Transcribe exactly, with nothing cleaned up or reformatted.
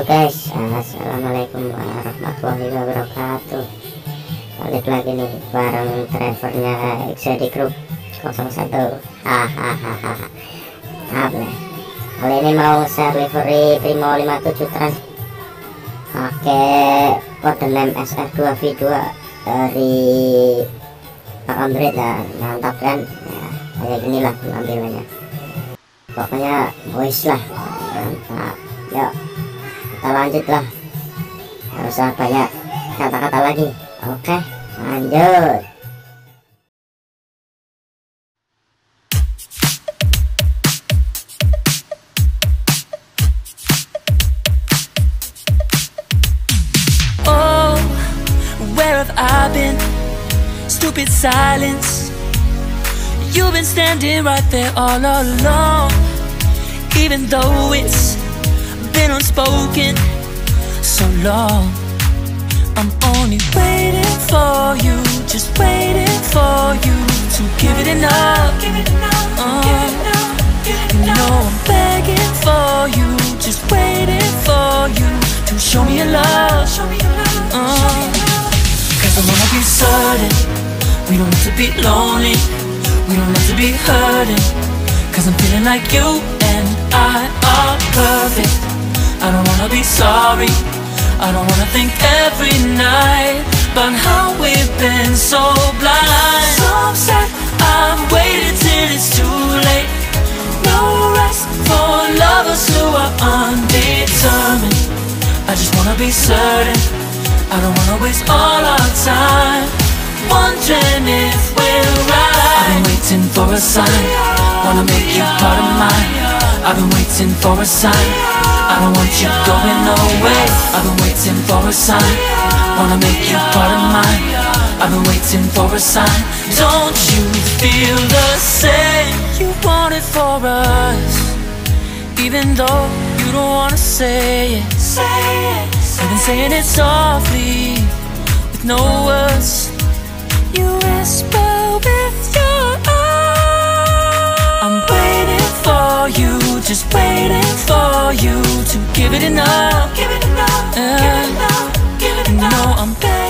Halo guys, assalamualaikum warahmatullahi wabarakatuh. Balik lagi nih bareng drivernya X D Group nol satu. Hahaha. Maaf nih, kali ini mau share livery Primo lima tujuh Trans pakai kode name S R dua V dua dari Pak Android ya. Mantap kan ya, kayak gini lah penampilannya, pokoknya voice lah mantap. Yuk kita lanjut lah, nggak usah banyak kata-kata lagi. Oke, lanjut. Oh, where have I been? Stupid silence. You've been standing right there all along, even though it's been unspoken so long. I'm only waiting for you, just waiting for you to give it enough. Uh, you know I'm begging for you, just waiting for you to show me your love. Uh, Cause I wanna be certain we don't have to be lonely, we don't have to be hurting. Cause I'm feeling like you and I are perfect. I don't wanna be sorry, I don't wanna think every night about how we've been so blind. So upset, I've waited till it's too late. No rest for lovers who are undetermined. I just wanna be certain, I don't wanna waste all our time wondering if we're right. I've been waiting for a sign, wanna make you part of mine. I've been waiting for a sign, I don't want you going away. I've been waiting for a sign, wanna make you part of mine. I've been waiting for a sign. Don't you feel the same? You want it for us, even though you don't wanna say it. Say it. You've been saying it softly, with no words. You whisper with your eyes. I'm waiting for you, just waiting for you to give it enough. Give it enough, uh, give it enough, give it enough. You know I'm begging